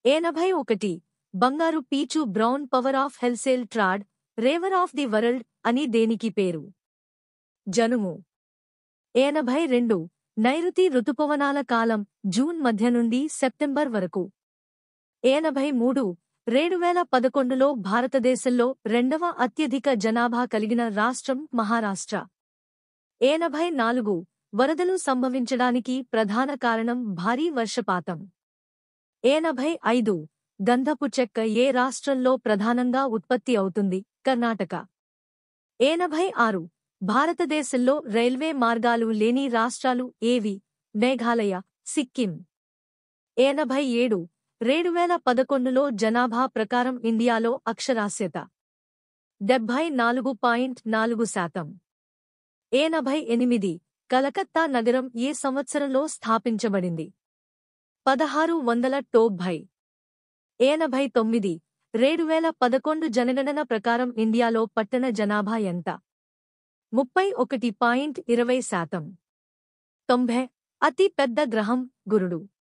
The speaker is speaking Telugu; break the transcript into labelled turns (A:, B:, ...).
A: 81 బంగారు పీచు బ్రౌన్ పవర్ ఆఫ్ హెల్సేల్ ట్రాడ్ రేవర్ ఆఫ్ ది వరల్డ్ అని దేనికి పేరు? జనుము. 82 నైరుతి రుతుపవనాల కాలం జూన్ మధ్య నుండి సెప్టెంబర్ వరకు. 83 2011లో భారతదేశంలో రెండవ అత్యధిక జనాభా కలిగిన రాష్ట్రం మహారాష్ట్ర. 84 వరదలు సంభవించడానికి ప్రధాన కారణం భారీ వర్షపాతం. 85 గంధపు చెక్క ఏ రాష్ట్రంలో ప్రధానంగా ఉత్పత్తి అవుతుంది? కర్ణాటక. 86 భారతదేశంలో రైల్వే మార్గాలు లేని రాష్ట్రాలు ఏవి? మేఘాలయ, సిక్కిం. 87 2011లో జనాభా ప్రకారం ఇండియాలో అక్షరాస్యత 74.4%. 88 కలకత్తా నగరం ఏ సంవత్సరంలో స్థాపించబడింది? 1690. 89 2011 జనగణన ప్రకారం ఇండియాలో పట్టణ జనాభా ఎంత? 31.20%. 90 అతి పెద్ద గ్రహం గురుడు.